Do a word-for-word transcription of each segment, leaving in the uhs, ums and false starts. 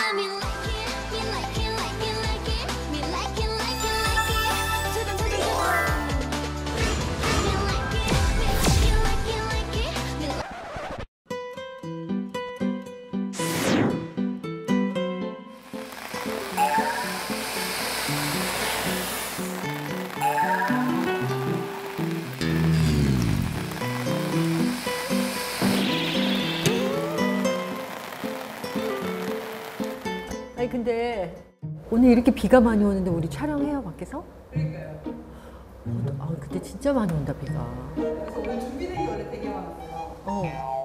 아니 근데 오늘 이렇게 비가 많이 오는데 우리 촬영해요 밖에서? 그러니까요. 어, 아 근데 진짜 많이 온다 비가. 그래서 오늘 준비된 게 원래 되게 많았어요. 어.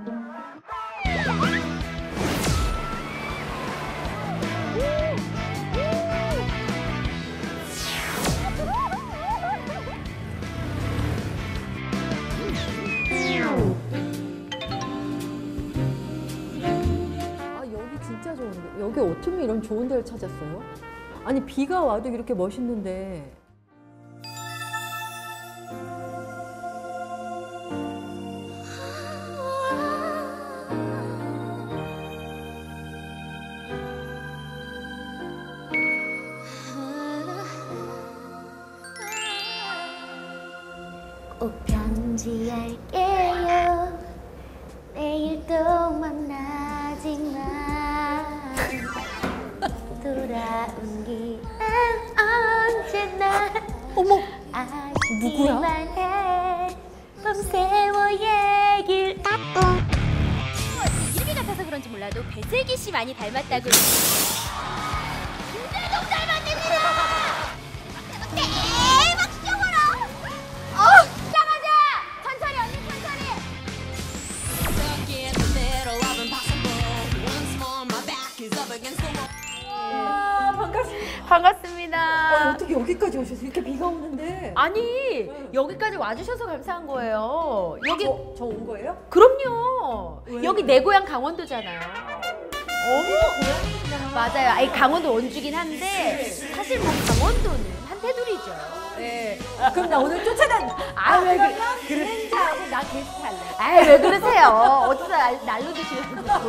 아 여기 진짜 좋은데 여기 어떻게 이런 좋은 데를 찾았어요? 아니 비가 와도 이렇게 멋있는데. 꼭 편지할게요. 내일 또 만나지만 돌아온 길은 언제나 어머 아쉽기만 해. 밤새워 얘길 이름이 같아서 그런지 몰라도 배슬기 씨 많이 닮았다고. 김대동 닮았습니다. 대박 시켜봐라. 어, 시작하자. 천천히 언니 천천히. 아 반갑습니다. 반갑습니다. 어, 어떻게 여기까지 오셨어요? 이렇게 비가 오는데. 아니 여기까지 와주셔서 감사한 거예요. 여기 저 온 거예요? 그럼요. 왜요? 여기 내 고향 강원도잖아요. 어머 고양이구나. 맞아요. 아니 강원도 원주긴 한데 사실 뭐 강원도는 한테두리죠. 네. 그럼 나 오늘 쫓아다니. 아, 왜 그래? 그랜자하고 나 게스트 할래. 아이 왜 그러세요? 어디서 날, 날로 드시는 거?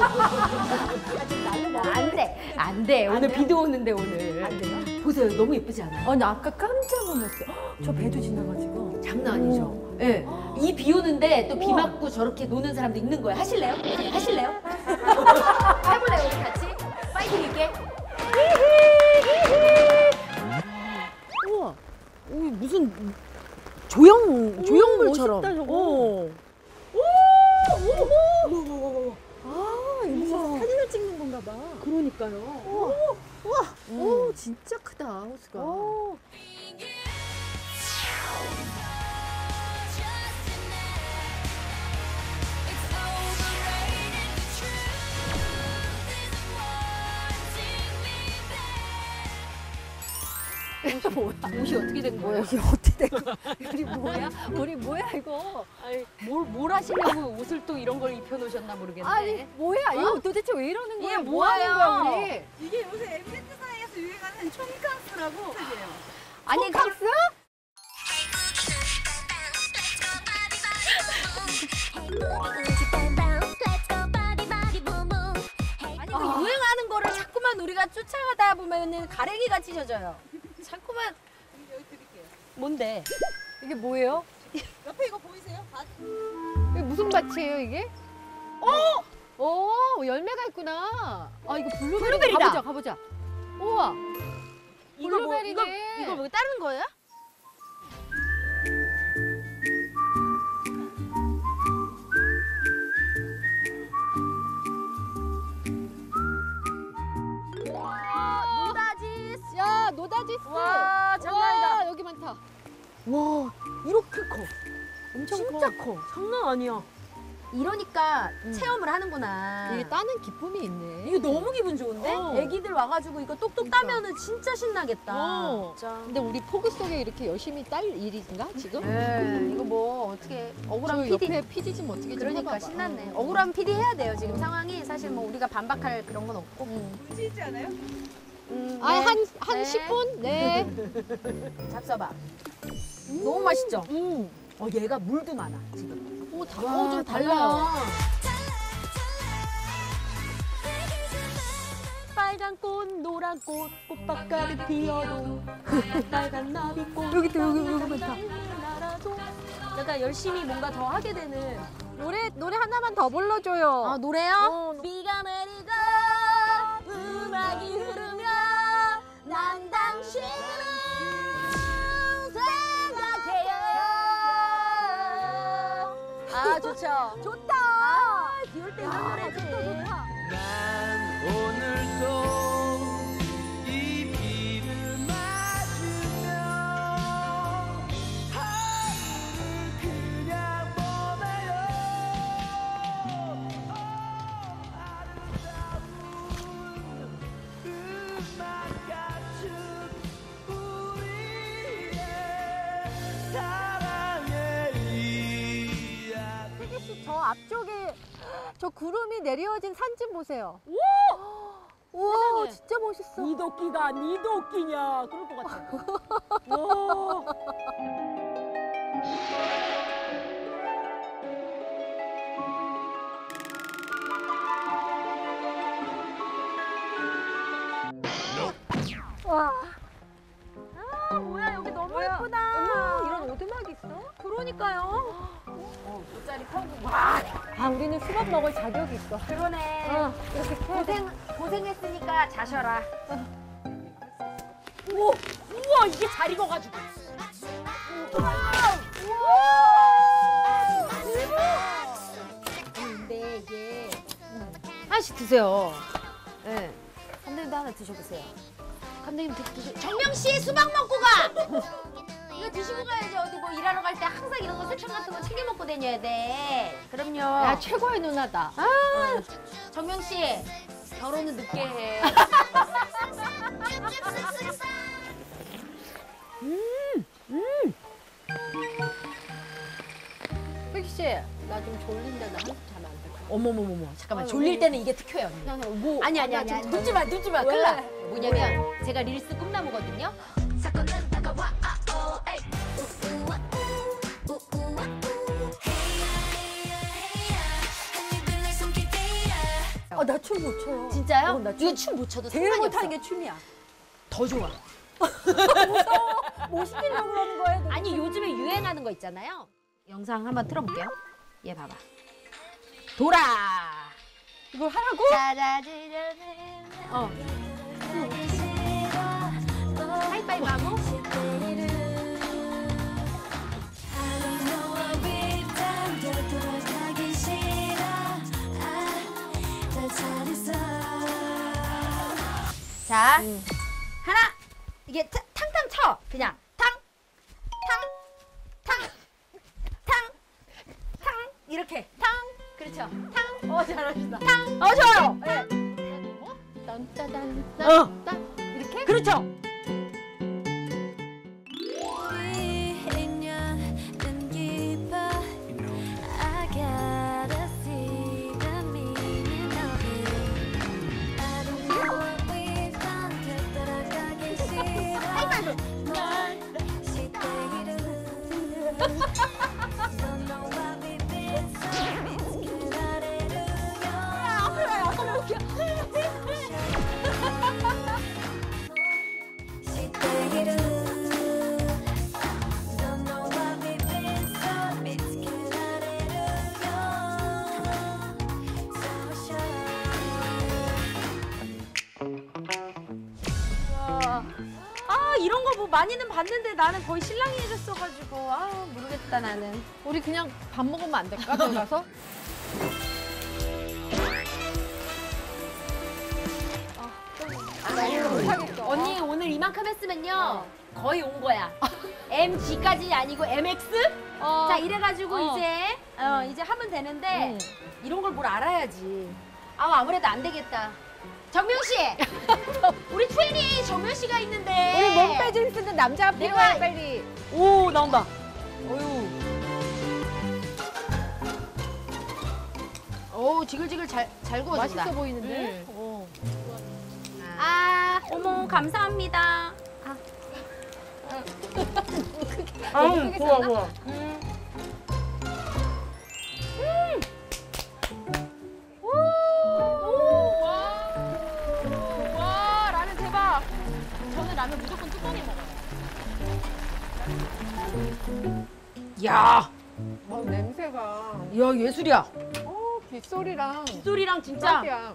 안 돼, 안 돼. 오늘 돼요? 비도 오는데 오늘. 안 돼요? 보세요, 너무 예쁘지 않아요? 어, 나 아까 깜짝 놀랐어. 헉, 저 배도 지나가지고. 장난 아니죠? 예. 네. 이 비 오는데 또 비 맞고 저렇게 노는 사람도 있는 거예요. 하실래요? 하실래요? 해볼래요, 우리 같이? 파이팅 있게. 우와. 오, 무슨 조형 조형물처럼. 멋있다, 저거. 오. 오! 오! 아, 이거 사진을 찍는 건가 봐. 그러니까요. 우와. 우와. 음. 오, 진짜 크다, 호수가. 오. 뭐야? 옷이 어떻게 된 거예요? 이게 어떻게 된 거야? 우리 뭐야? 우리 뭐야 이거? 아니, 뭘, 뭘 하시려고 옷을 또 이런 걸 입혀놓으셨나 모르겠네. 아니 뭐야? 이거 도대체 왜 이러는 거야? 이게 뭐 하는 거야 뭐예요? 우리? 이게 요새 엠비티 사이에서 유행하는 촌캉스라고 색이에요. 아니, 캉스? 아니 그 유행하는 거를 자꾸만 우리가 쫓아가다 보면은 가래기가 찢어져요. 자꾸만. 여기 드릴게요. 뭔데? 이게 뭐예요? 옆에 이거 보이세요? 밭? 이게 무슨 밭이에요 이게? 어? 오 열매가 있구나. 아 이거 블루베리. 블루베리다. 가보자 가보자. 우와. 이거 뭐, 이거, 블루베리네. 이거 뭐 다른 거예요? 노다지스. 야 노다지스. 와, 장난이다. 와, 여기 많다. 와 이렇게 커. 엄청 진짜 커. 장난 아니야. 이러니까 음. 체험을 하는구나. 이게 따는 기쁨이 있네. 이거 너무 기분 좋은데? 어. 애기들 와가지고 이거 똑똑 그러니까. 따면은 진짜 신나겠다. 어. 진짜. 근데 우리 포그 속에 이렇게 열심히 딸 일인가 지금? 네, 이거 뭐 어떻게 억울한 저 피디. 옆에 피디 좀 어떻게 좀 그러니까 해봐봐. 신났네. 어. 억울한 피디 해야 돼요. 지금 상황이 사실 뭐 우리가 반박할 그런 건 없고. 음. 문제 있지 않아요? 음, 아, 네. 한, 한 네. 십 분? 네. 잡숴봐. 너무 맛있죠? 음. 어, 얘가 물도 많아 지금. 오, 다, 와, 어, 좀 달라요. 달라요. 파란 꽃 꽃밭 가득 피어도 빨간 나비꽃 여기 또 여기 여기 많다. 날아도 약간 열심히 뭔가 더 하게 되는 노래 노래 하나만 더 불러줘요. 아 노래요? 어, 비가 내리고 음악이 흐르며 난 당신을 생각해요. 아 좋죠. 좋다. 아, 비올 때 이런 노래지. 좋다. 난 오늘도 이 비를 맞으며 하루를 그냥 보내요. 아름다운 음악 같은 우리의 사랑의 이야기. 세기 씨, 저 앞쪽에 저 구름이 내려진 산 좀 보세요. 우와, 진짜 멋있어. 니 도끼가 니 도끼냐 그럴 것 같아. 오. 와, 아 뭐야 여기 너무 뭐야? 예쁘다. 어머, 이런 오두막이 있어? 그러니까요. 돗자리 펴고 아, 우리는 수박 먹을 자격이 있어. 그러네. 어, 이렇게 캐. 고생 고생했으니까 자셔라. 오, 우와 이게 잘 익어가지고. 근데 이게 하나씩 드세요. 네. 감독님도 하나 드셔보세요. 감독님 드, 드셔. 정명 씨 수박 먹고 가. 이거 드시고 가야지. 어디 뭐 일하러 갈 때 항상 이런 거 섹션 같은 거 챙겨 먹고 다녀야 돼. 그럼요. 야, 최고의 누나다. 아, 정명 씨 결혼은 늦게 해. 세기 씨, 나 좀 졸린데 나 한숨 자면 안 될까? 어머머머머. 잠깐만 아, 졸릴 왜? 때는 이게 특효예요. 언니. 나 그냥 뭐 아니 아니 나 아니. 좀 아니. 자- 눕지 마 눕지 마. 왜? 큰일 나. 뭐냐면 제가 릴스 꿈나무거든요. 아 나 춤 못 춰요. 진짜요? 어, 나 춤- 이거 춤 못 춰도 제일 상관이 못하는 없어. 게 춤이야. 더 좋아. 뭐 시키려고 그러는 거예요? 너? 아니 요즘에 유행하는 거 있잖아요. 영상 한번 틀어볼게요. 얘 봐봐. 돌아. 이걸 하라고? 짜자지자네. 어. 하이파이브 하고. 자, 하나. 이게 타- 탕탕 쳐. 그냥 탕, 탕, 탕, 탕, 탕. 이렇게 탕. 그렇죠. 탕. 어 잘하신다. 탕. 어 좋아요. 네. 딴따단 어. 딴 이렇게? 그렇죠. 아 이런 거 뭐 많이는 봤는데 나는 거의 신랑이 해줬어가지고 아 모르겠다 나는. 우리 그냥 밥 먹으면 안 될까? 들어가서? 못하겠어. 언니 오늘 이만큼 했으면요 거의 온 거야. 엠지까지 아니고 엠엑스? 어. 자 이래가지고 어. 이제 어, 이제 하면 되는데 음. 이런 걸 뭘 알아야지. 아 아무래도 안 되겠다. 정명 씨, 우리 트레이닝 정명 씨가 있는데. 우리 몸 빼줄 수 있는 남자가 필요해, 빨리. 오 나온다. 오 지글지글 잘 잘 구워진다. 맛있어 보이는데? 음. 어. 아 어머 감사합니다. 아 음, 좋아 좋아. 와 라면 대박. 나면 무조건 뚜껑에 먹어요. 야, 어, 냄새가. 야 예술이야. 어, 빗소리랑. 소리랑 진짜. 딱이야.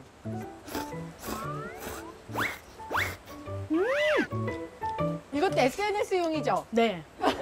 음! 이것도 에스엔에스용이죠? 네.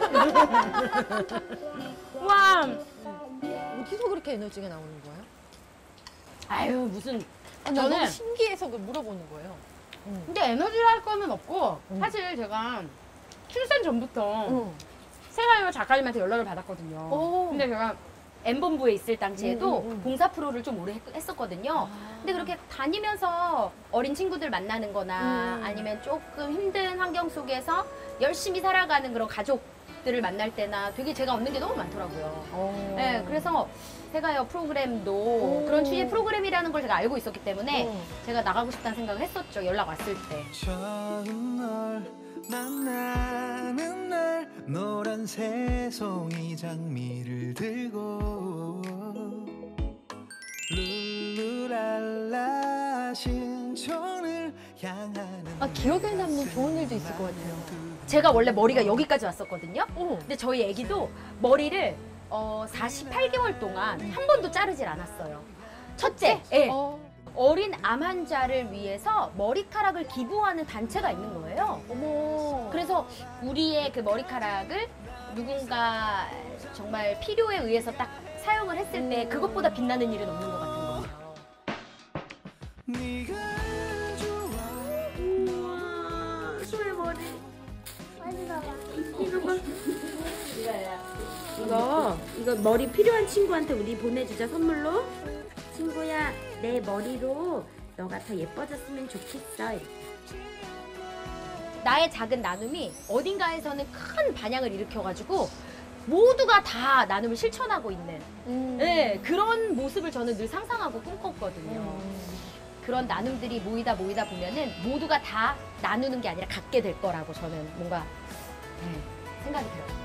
와, 어디서 그렇게 에너지가 나오는 거예요? 아유 무슨. 아, 나 저는- 너무 신기해서 그 물어보는 거예요. 근데 에너지랄 거는 없고 음. 사실 제가 출산 전부터 응. 세가요 작가님한테 연락을 받았거든요. 오. 근데 제가 M본부에 있을 당시에도 음, 음, 음. 봉사 프로를 좀 오래 했, 했었거든요. 근데 그렇게 다니면서 어린 친구들 만나는 거나 음. 아니면 조금 힘든 환경 속에서 열심히 살아가는 그런 가족들을 만날 때나 되게 제가 얻는 게 너무 많더라고요. 어. 네, 그래서 세가요 프로그램도 오. 그런 취지의 프로그램이라는 걸 제가 알고 있었기 때문에 어. 제가 나가고 싶다는 생각을 했었죠. 연락 왔을 때. 처음 널 만나는 날 노란 새송이 장미를 들고 룰루랄라 신촌을 향하는 아, 기억에 남는 좋은 일도 있을 것 같아요. 제가 원래 머리가 여기까지 왔었거든요. 어. 근데 저희 애기도 머리를 어, 사십팔 개월 동안 한 번도 자르질 않았어요. 첫째, 예. 어. 어린 암 환자를 위해서 머리카락을 기부하는 단체가 있는 거예요. 어머. 그래서 우리의 그 머리카락을 누군가 정말 필요에 의해서 딱 사용을 했을 때 그것보다 빛나는 일은 없는 것 같은 거예요. 네가 좋아 이거 이거 머리 필요한 친구한테 우리 보내주자 선물로. 친구야, 내 머리로 너가 더 예뻐졌으면 좋겠어. 이렇게. 나의 작은 나눔이 어딘가에서는 큰 반향을 일으켜가지고 모두가 다 나눔을 실천하고 있는 음. 네, 그런 모습을 저는 늘 상상하고 꿈꿨거든요. 음. 그런 나눔들이 모이다 모이다 보면은 모두가 다 나누는 게 아니라 갖게 될 거라고 저는 뭔가 네, 생각이 들어요.